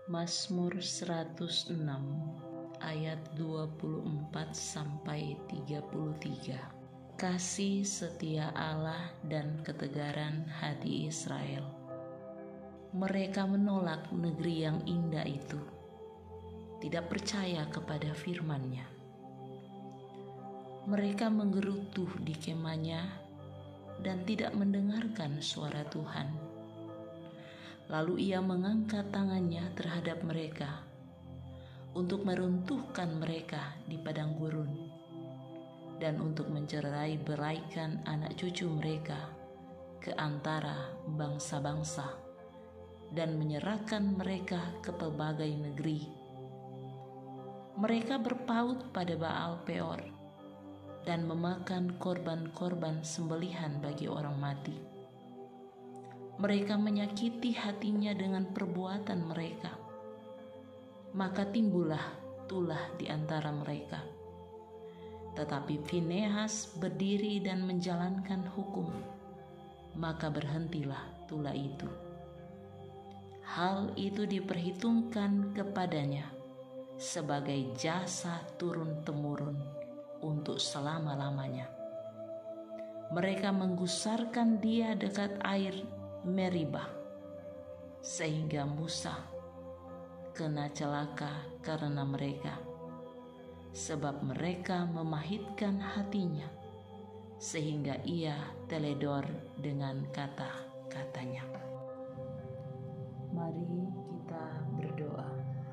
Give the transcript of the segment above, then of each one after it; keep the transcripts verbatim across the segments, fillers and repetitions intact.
Mazmur seratus enam ayat dua puluh empat sampai tiga puluh tiga. Kasih setia Allah dan ketegaran hati Israel. Mereka menolak negeri yang indah itu, tidak percaya kepada firman-Nya. Mereka menggerutu di kemahnya dan tidak mendengarkan suara Tuhan. Lalu Ia mengangkat tangannya terhadap mereka untuk meruntuhkan mereka di padang gurun dan untuk mencerai beraikan anak cucu mereka ke antara bangsa-bangsa dan menyerahkan mereka ke pelbagai negeri. Mereka berpaut pada Baal Peor dan memakan korban-korban sembelihan bagi orang mati. Mereka menyakiti hatinya dengan perbuatan mereka, maka timbullah tulah di antara mereka. Tetapi Finehas berdiri dan menjalankan hukum, maka berhentilah tulah itu. Hal itu diperhitungkan kepadanya sebagai jasa turun-temurun untuk selama-lamanya. Mereka menggusarkan dia dekat air Meribah, sehingga Musa kena celaka karena mereka, sebab mereka memahitkan hatinya, sehingga ia teledor dengan kata-katanya. Mari kita berdoa.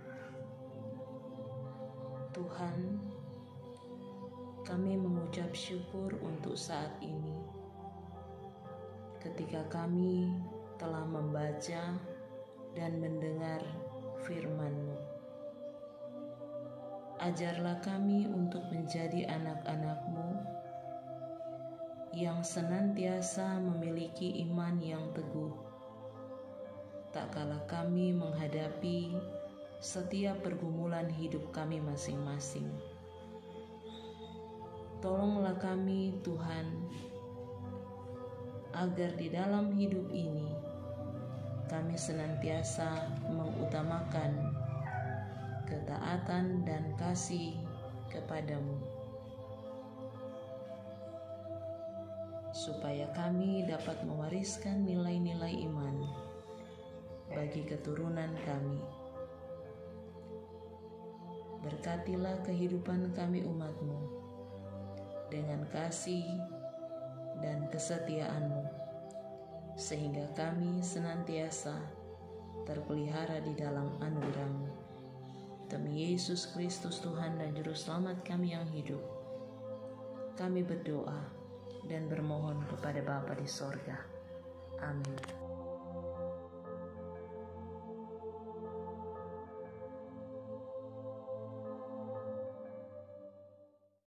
Tuhan, kami mengucap syukur untuk saat ini, ketika kami telah membaca dan mendengar firman-Mu. Ajarlah kami untuk menjadi anak-anak-Mu yang senantiasa memiliki iman yang teguh, tak kalah kami menghadapi setiap pergumulan hidup kami masing-masing. Tolonglah kami, Tuhan, agar di dalam hidup ini kami senantiasa mengutamakan ketaatan dan kasih kepadamu, supaya kami dapat mewariskan nilai-nilai iman bagi keturunan kami. Berkatilah kehidupan kami umat-Mu dengan kasih dan kesetiaan-Mu, sehingga kami senantiasa terpelihara di dalam anugerah-Mu. Demi Yesus Kristus Tuhan dan Juru Selamat kami yang hidup, kami berdoa dan bermohon kepada Bapa di sorga. Amin.